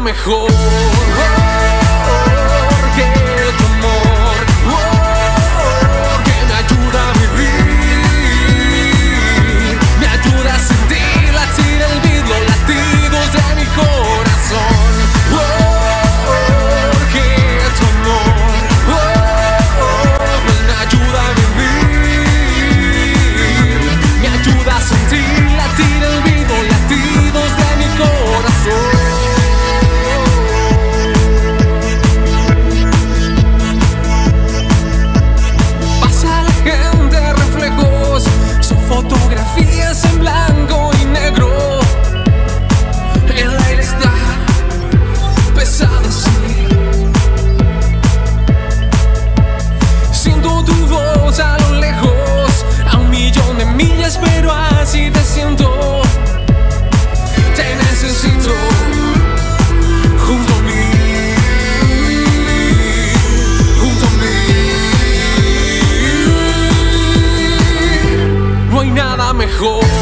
mejor que tu amor, que me ayuda a vivir, me ayuda a sentir latir el beat, los latidos de mi corazón, que tu amor me ayuda a vivir, me ayuda a sentir latir el beat, los latidos de mi corazón. Fotografías en blanco y negro, el aire está pesado así. Siento tu voz a lo lejos, a 1.000.000 de millas, pero así te siento. Te necesito junto a mí, junto a mí. No hay nada mejor